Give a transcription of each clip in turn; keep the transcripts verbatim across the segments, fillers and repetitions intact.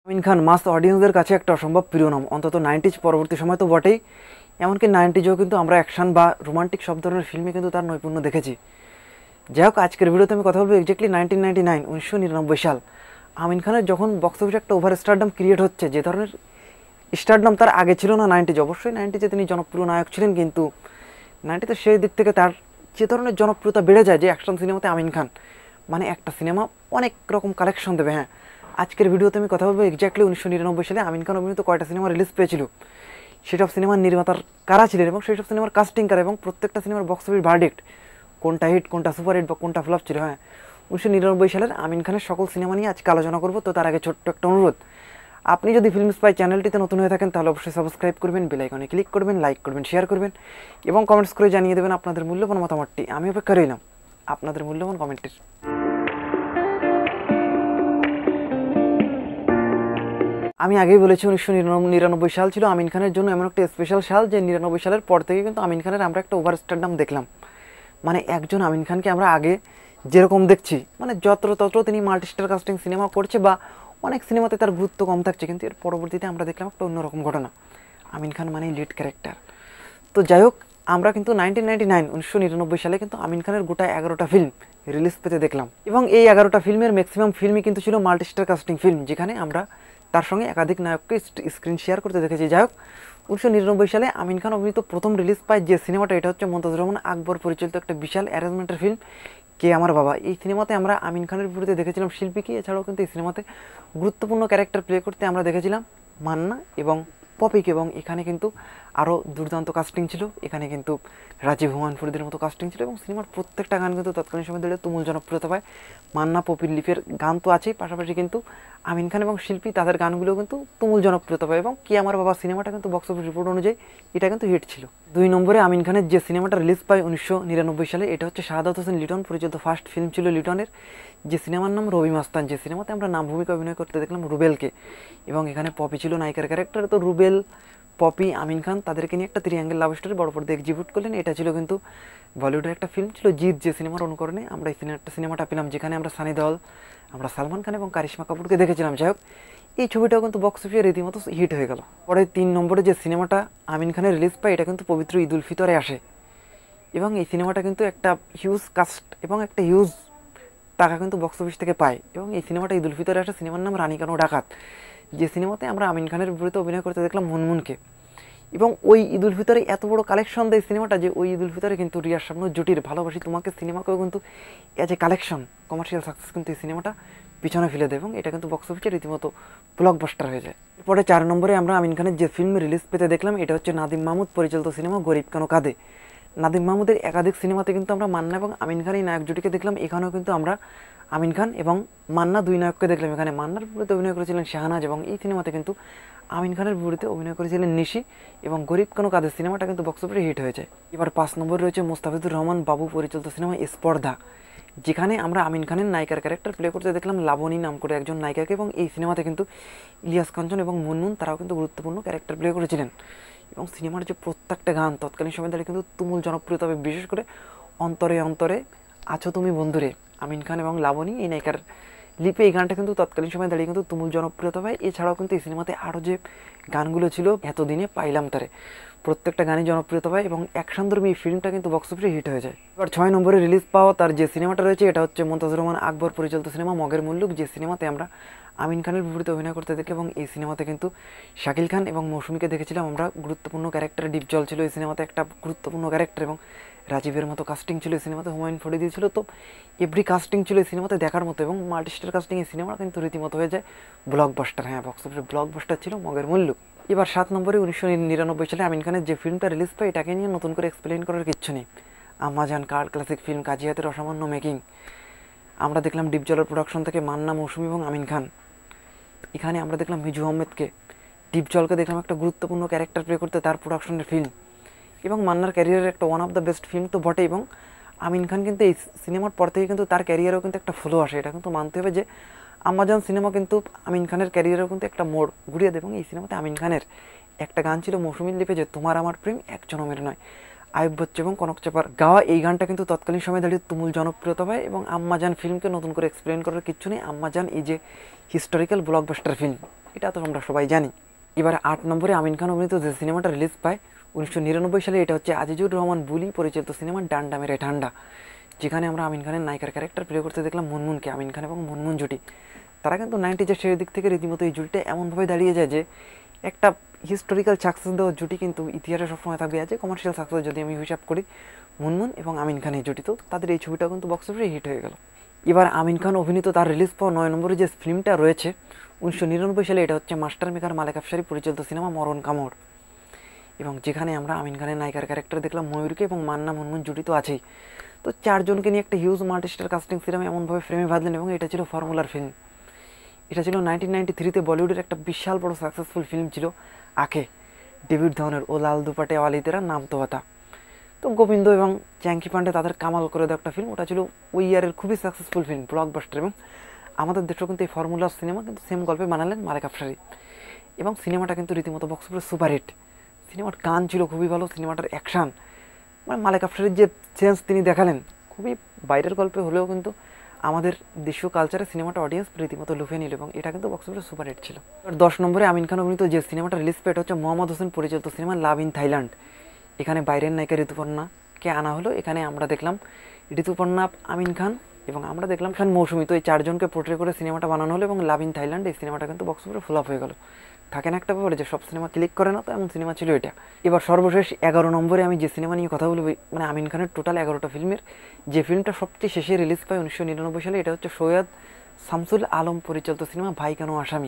আমিন খান মাস অডিয়েন্সদের কাছে একটা অসম্ভব প্রিয় নাম, অন্তত নাইনটিজ পরবর্তী সময় তো বটেই, এমনকি নাইনটিজেও কিন্তু আমরা অ্যাকশন বা রোমান্টিক সব ধরনের ফিল্মে কিন্তু তার নৈপুণ্য দেখেছি। যাই হোক, আজকের ভিডিওতে আমি কথা বলবো এক্স্যাক্টলি নাইনটিন নাইনটি নাইন উনিশশো নিরানব্বই সাল আমিন খানের যখন বক্স অফিসে একটা ওভার স্টারডাম ক্রিয়েট হচ্ছে, যে ধরনের স্টারডাম তার আগে ছিল না নাইনটিজ। অবশ্যই নাইনটিজে তিনি জনপ্রিয় নায়ক ছিলেন, কিন্তু নাইনটিতে সেই দিক থেকে তার যে ধরনের জনপ্রিয়তা বেড়ে যায় যে অ্যাকশন সিনেমাতে আমিন খান মানে একটা সিনেমা অনেক রকম কালেকশন দেবে। হ্যাঁ, আজকের ভিডিওতে আমি কথা বলবো এক্স্যাক্টলি উনিশশো নিরানব্বই সালে আমিন খান অভিনীত কয়টা সিনেমা রিলিজ পেয়েছিল, সেসব সিনেমার নির্মাতার কারা ছিলেন এবং সেই সব সিনেমার কাস্টিং কারা, এবং প্রত্যেকটা সিনেমার বক্স অফিস ভার্ডিক্ট, কোনটা হিট কোনটা সুপার হিট বা কোনটা ফ্লপ ছিল। হ্যাঁ, উনিশশো নিরানব্বই সালের আমিন খানের সকল সিনেমা নিয়ে আজকে আলোচনা করবো। তো তার আগে ছোট্ট একটা অনুরোধ, আপনি যদি ফিল্ম স্পাই চ্যানেলটিতে নতুন হয়ে থাকেন তাহলে অবশ্যই সাবস্ক্রাইব করবেন, বেল আইকনে ক্লিক করবেন, লাইক করবেন, শেয়ার করবেন এবং কমেন্টস করে জানিয়ে দেবেন আপনাদের মূল্যবান মতামতটি। আমি অপেক্ষা রইলাম আপনাদের মূল্যবান কমেন্টের। আমি আগেই বলেছি উনিশশো নিরানব্বই সাল ছিল আমিন খানের জন্য এমন একটা স্পেশাল সাল যে নিরানব্বই সালের পর থেকে কিন্তু আমিন খানের আমরা একটা ওভার স্টারডাম দেখলাম। মানে একজন আমিন খানকে আমরা আগে যেরকম দেখছি, মানে যত্র তত্র তিনি মাল্টিস্টার কাস্টিং সিনেমা করছে বা অনেক সিনেমাতে তার গুরুত্ব কম থাকছে, কিন্তু এর পরবর্তীতে আমরা দেখলাম একটা অন্যরকম ঘটনা, আমিন খান মানে লিড ক্যারেক্টার। তো যাই হোক, আমরা কিন্তু নাইনটিন নাইনটি নাইন উনিশশো নিরানব্বই সালে কিন্তু আমিন খানের গোটা এগারোটা ফিল্ম রিলিজ পেতে দেখলাম, এবং এই এগারোটা ফিল্মের ম্যাক্সিমাম ফিল্মই কিন্তু ছিল মাল্টিস্টার কাস্টিং ফিল্ম, যেখানে আমরা তার সঙ্গে একাধিক নায়ককে স্ক্রিন শেয়ার করতে দেখেছি। যাই হোক, উনিশশো নিরানব্বই সালে আমিন খান অভিনীত প্রথম রিলিজ পায় যে সিনেমাটা, এটা হচ্ছে মুমতাজুর রহমান আকবর পরিচালিত একটা বিশাল অ্যারেঞ্জমেন্টের ফিল্ম কে আমার বাবা। এই সিনেমাতে আমরা আমিন খানের বিপরীতে দেখেছিলাম শিল্পীকে, এছাড়াও কিন্তু এই সিনেমাতে গুরুত্বপূর্ণ ক্যারেক্টার প্লে করতে আমরা দেখেছিলাম মান্না এবং পপিকে, এবং এখানে কিন্তু আরও দুর্দান্ত কাস্টিং ছিল। এখানে কিন্তু রাজীব হুমায়ুন ফরিদের মতো কাস্টিং ছিল, এবং সিনেমার প্রত্যেকটা গান কিন্তু তৎকালীন সময় ধরে তুমুল জনপ্রিয়তা পায়। মান্না পপির লিপের গান তো আছেই, পাশাপাশি কিন্তু আমিন খান এবং শিল্পী তাদের গানগুলোও কিন্তু তুমুল জনপ্রিয়তা পায়, এবং কি আমার বাবা সিনেমাটা কিন্তু বক্স অফিস রিপোর্ট অনুযায়ী এটা কিন্তু হিট ছিল। দুই নম্বরে আমিন খানের যে সিনেমাটা রিলিজ পায় উনিশশো নিরানব্বই সালে, এটা হচ্ছে শাহাদাত হোসেন লিটন পরিচালিত ফার্স্ট ফিল্ম ছিল লিটনের, যে সিনেমার নাম রবি মাস্তান। যে সিনেমাতে আমরা নাম ভূমিকা অভিনয় করতে দেখলাম রুবেলকে, এবং এখানে পপি ছিল নায়িকার ক্যারেক্টার। তো রুবেল, পপি, আমিন খান তাদেরকে নিয়ে একটা ত্রিঅ্যাঙ্গেল লাভ স্টোরি বড় পর্দায় এক্সিকিউট করলেন। এটা ছিল কিন্তু বলিউডের একটা ফিল্ম ছিল জিৎ, যে সিনেমার অনুকরণে আমরা এই সিনেমাটা সিনেমাটা পেলাম, যেখানে আমরা সানি দেওয়াল, আমরা সালমান খান এবং কারিশমা কাপুরকে দেখেছিলাম। যাই হোক, এই ছবিটাও কিন্তু বক্স অফিসে রীতিমতো হিট হয়ে গেল। পরে তিন নম্বরে যে সিনেমাটা আমিন খানের রিলিজ পায়, এটা কিন্তু পবিত্র ঈদ উল ফিতরে আসে, এবং এই সিনেমাটা কিন্তু একটা হিউজ কাস্ট এবং একটা হিউজ টাকা কিন্তু বক্স অফিস থেকে পায়, এবং এই সিনেমাটা ঈদ উল ফিতরে আসে। সিনেমার নাম রানী কানো ডাকাত, যে সিনেমাতে আমরা আমিন খানের বিপরীতে অভিনয় করতে দেখলাম মুনমুনকে, এবং ওই ঈদ উল ফিতরে এত বড় কালেকশন দেয় সিনেমাটা যে ওই ঈদ উল ফিতরে কিন্তু রিয়ার শাবনূর জুটির ভালোবাসি তোমাকে সিনেমাকেও কিন্তু as a collection commercial success কিন্তু এই সিনেমাটা পিছনে ফেলে দেয়, এবং এটা কিন্তু বক্স অফিসে রীতিমতো ব্লকবাস্টার হয়ে যায়। এরপরে চার নম্বরে আমরা আমিন খানের যে ফিল্ম রিলিজ পেতে দেখলাম, এটা হচ্ছে নাদিম মাহমুদ পরিচালিত সিনেমা গরিব কেন কাঁদে। নাদিম মাহমুদের একাধিক সিনেমাতে কিন্তু আমরা মান্না এবং আমিন খান এই নায়ক জুটিকে দেখলাম, এখানেও কিন্তু আমরা আমিন খান এবং মান্না দুই নায়ককে দেখলাম। এখানে মান্নার বিপরীতে অভিনয় করেছিলেন শাহনাজ, এবং এই সিনেমাতে কিন্তু আমিন খানের বিপরীতে অভিনয় করেছিলেন নিশি, এবং গরিব কোনো কাদের সিনেমাটা কিন্তু বক্স অফিসে হিট হয়ে যায়। এবার পাঁচ নম্বরে রয়েছে মুস্তাফিজুর রহমান বাবু পরিচালিত সিনেমা স্পর্ধা, যেখানে আমরা আমিন খানের নায়িকার ক্যারেক্টার প্লে করতে দেখলাম লাবণী নাম করে একজন নায়িকাকে, এবং এই সিনেমাতে কিন্তু ইলিয়াস কাঞ্চন এবং মুনমুন তারাও কিন্তু গুরুত্বপূর্ণ ক্যারেক্টার প্লে করেছিলেন, এবং সিনেমার যে প্রত্যেকটা গান তৎকালীন সময় ধরে কিন্তু তুমুল জনপ্রিয়তা পাবে, বিশেষ করে অন্তরে অন্তরে আছো তুমি বন্ধুরে আমিন খান এবং লাবণী এই নায়িকার লিপে এই গানটা কিন্তু তৎকালীন সময় দাঁড়িয়ে কিন্তু তুমুল জনপ্রিয়তা পায়। এছাড়াও কিন্তু এই সিনেমাতে আরও যে গানগুলো ছিল এতদিনে পাইলাম তারে, প্রত্যেকটা গানই জনপ্রিয়তা পায়, এবং অ্যাকশনধর্মী এই ফিল্মটা কিন্তু বক্স অফিসে হিট হয়ে যায়। এবার ছয় নম্বরে রিলিজ পাওয়া তার যে সিনেমাটা রয়েছে, এটা হচ্ছে মুমতাজুর রহমান আকবর পরিচালিত সিনেমা মগের মুল্লুক, যে সিনেমাতে আমরা আমিন খানের বিপরীতে অভিনয় করতে দেখি, এবং এই সিনেমাতে কিন্তু শাকিল খান এবং মৌসুমীকে দেখেছিলাম আমরা গুরুত্বপূর্ণ ক্যারেক্টার। ডিপ জল ছিল এই সিনেমাতে একটা গুরুত্বপূর্ণ ক্যারেক্টার, এবং রাজীবের মতো কাস্টিং ছিল এই সিনেমাতে, হুমায়ুন ফরিদ দিয়েছিল। তো এভরি কাস্টিং ছিল এই সিনেমাতে দেখার মতো, এবং মাল্টিস্টার কাস্টিং এই সিনেমা কিন্তু রীতিমতো হয়ে যায় ব্লকবাস্টার। হ্যাঁ, বক্স অফিসে ব্লকবাস্টার ছিল মগের মুল্লুক। এবার সাত নম্বরে উনিশশো নিরানব্বই সালে আমিন খানের যে ফিল্মটা রিলিজ পায়, এটাকে নিয়ে নতুন করে এক্সপ্লেন করার কিচ্ছু নেই। আমাজান কার ক্লাসিক ফিল্ম, কাজী হাতের অসামান্য মেকিং। আমরা দেখলাম ডিপ জলের প্রোডাকশন থেকে মান্না, মৌসুমী এবং আমিন খান। এখানে আমরা দেখলাম মিজু আহমেদকে, ডিপ জলকে দেখলাম একটা গুরুত্বপূর্ণ ক্যারেক্টার প্লে করতে তার প্রোডাকশনের ফিল্ম, এবং মান্নার ক্যারিয়ারের একটা one of the best film তো বটে, এবং আমিন খান কিন্তু এই সিনেমার পর থেকে কিন্তু তার ক্যারিয়ারেও কিন্তু একটা ফ্লো আসে। এটা কিন্তু মানতে হবে যে আমাজন সিনেমা কিন্তু আমিন খানের ক্যারিয়ারেও কিন্তু একটা মোড় ঘুরিয়ে দেয়, এবং এই সিনেমাতে আমিন খানের একটা গান ছিল মৌসুমীর লিপে, যে তোমার আমার প্রেম এক জনমের নয়, আয়ুব বচ্চ এবং কনক চাপার গাওয়া এই গানটা কিন্তু তৎকালীন সময় দাঁড়িয়ে তুমুল জনপ্রিয়তা পায়, এবং আম্মাজান ফিল্মকে নতুন করে এক্সপ্লেন করার কিচ্ছু নেই। আম্মাজান এই যে হিস্টোরিক্যাল ব্লকবাস্টার ফিল্ম, এটা তো আমরা সবাই জানি। এবার আট নম্বরে আমিন খান অভিনীত যে সিনেমাটা রিলিজ পায় উনিশশো নিরানব্বই সালে, এটা হচ্ছে আজিজুর রহমান বুলি পরিচালিত সিনেমা ডান্ডা মেরে ঠান্ডা, যেখানে আমরা আমিন খানের নায়িকার ক্যারেক্টার প্লে করতে দেখলাম মুনমুনকে। আমিন খান এবং মুনমুন জুটি, তারা কিন্তু নাইনটিজের সেই দিক থেকে রীতিমতো এই জুটিটা এমনভাবে দাঁড়িয়ে যায় যে একটা হিস্টোরিক্যাল সাকসেস দেওয়ার জুটি কিন্তু ইতিহাসে সবসময় থাকবে। আছে কমার্শিয়াল সাকসেস যদি আমি হিসাব করি মুনমুন এবং আমিন খান এই জুটি, তো তাদের এই ছবিটাও কিন্তু বক্স অফিসে হিট হয়ে গেল। এবার আমিন খান অভিনীত তার রিলিজ পাওয়া নয় নম্বরে যে ফিল্মটা রয়েছে উনিশশো নিরানব্বই সালে, এটা হচ্ছে মাস্টার মেকার মালেক আফসারি পরিচালিত সিনেমা মরণ কামড়, এবং যেখানে আমরা আমিন খানের নায়িকার ক্যারেক্টার দেখলাম ময়ূরকে এবং মান্না মুনমুন জুটি তো আছেই। তো চারজনকে নিয়ে একটা হিউজ মাল্টিস্টার কাস্টিং সিনেমা এমনভাবে ফ্রেমে বাঁধলেন, এবং এটা ছিল ফর্মুলার ফিল্ম। এটা ছিল নাইনটিন নাইনটি থ্রিতে বলিউডের একটা বিশাল বড় সাকসেসফুল ফিল্ম ছিল আঁকে, ডেভিড ধওয়ানের ও লাল দুপাটে ওয়ালি তেরা নাম তো বাতা। তো গোবিন্দ এবং চ্যাঙ্কি পান্ডে তাদের কামাল করে দেওয়া একটা ফিল্ম, ওটা ছিল ওই ইয়ারের খুবই সাকসেসফুল ফিল্ম, ব্লকবাস্টার। এবং আমাদের দেশেও কিন্তু এই ফর্মুলার সিনেমা কিন্তু সেম গল্পে বানালেন মালেক আফসারি, এবং সিনেমাটা কিন্তু রীতিমতো বক্স অফিসে সুপারহিট। সিনেমার গান ছিল খুবই ভালো, সিনেমাটার অ্যাকশান, মানে মালেক আফসারির যে চেঞ্জ তিনি দেখালেন, খুবই বাইরের গল্পে হলেও কিন্তু আমাদের দেশীয় কালচারে সিনেমাটা অডিয়েন্স রীতিমতো লুফে নিল, এবং এটা কিন্তু বক্স অফিসে সুপারহিট ছিল। আর দশ নম্বরে আমিন খান অভিনীত যে সিনেমাটা রিলিজ পেয়ে, এটা হচ্ছে মোহাম্মদ হোসেন পরিচালিত সিনেমা লাভ ইন থাইল্যান্ড। এখানে বাইরের নায়িকা ঋতুপর্ণাকে আনা হলো, এখানে আমরা দেখলাম ঋতুপর্ণা, আমিন খান এবং আমরা দেখলাম খান মৌসুমী, তো এই চারজনকে পোর্ট্রে করে সিনেমাটা বানানো হলো, এবং লাভ ইন থাইল্যান্ড এই সিনেমাটা কিন্তু বক্স অফিসে ফ্লপ হয়ে গেল। থাকে না একটা ব্যাপারে যে সব সিনেমা ক্লিক করে না, তো এমন সিনেমা ছিল এটা। এবার সর্বশেষ এগারো নম্বরে আমি যে সিনেমা নিয়ে কথা বলবো, মানে আমিন খানের টোটাল এগারোটা ফিল্মের যে ফিল্মটা সবচেয়ে শেষে রিলিজ পায় উনিশশো নিরানব্বই সালে, এটা হচ্ছে সৈয়দ শামসুল আলম পরিচালিত সিনেমা ভাই কেন আসামি।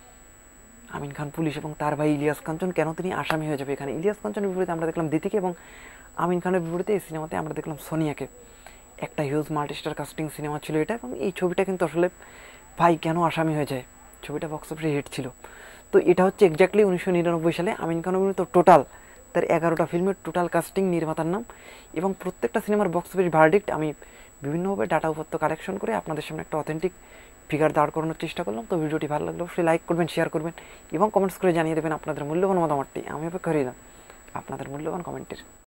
আমিন খান পুলিশ এবং তার ভাই ইলিয়াস কাঞ্চন, কেন তিনি আসামি হয়ে যাবে। এখানে ইলিয়াস কাঞ্চনের বিপরীতে আমরা দেখলাম দিতিকে, এবং আমিন খানের বিপরীতে এই সিনেমাতে আমরা দেখলাম সোনিয়াকে। একটা হিউজ মাল্টিস্টার কাস্টিং সিনেমা ছিল এটা, এবং এই ছবিটা কিন্তু আসলে ভাই কেন আসামি হয়ে যায় ছবিটা বক্স অফিসে হিট ছিল। তো এটা হচ্ছে এক্স্যাক্টলি উনিশশো নিরানব্বই সালে আমিন খান অভিনীত টোটাল তার এগারোটা ফিল্মের টোটাল কাস্টিং, নির্মাতার নাম এবং প্রত্যেকটা সিনেমার বক্স অফিস ভার্ডিক্ট আমি বিভিন্নভাবে ডাটা উপাত্ত কালেকশন করে আপনাদের সামনে একটা অথেন্টিক ফিগার দাঁড় করানোর চেষ্টা করলাম। তো ভিডিওটি ভালো লাগলে অবশ্যই লাইক করবেন, শেয়ার করবেন এবং কমেন্টস করে জানিয়ে দেবেন আপনাদের মূল্যবান মতামতটি। আমি অপেক্ষা রইলাম আপনাদের মূল্যবান কমেন্টের।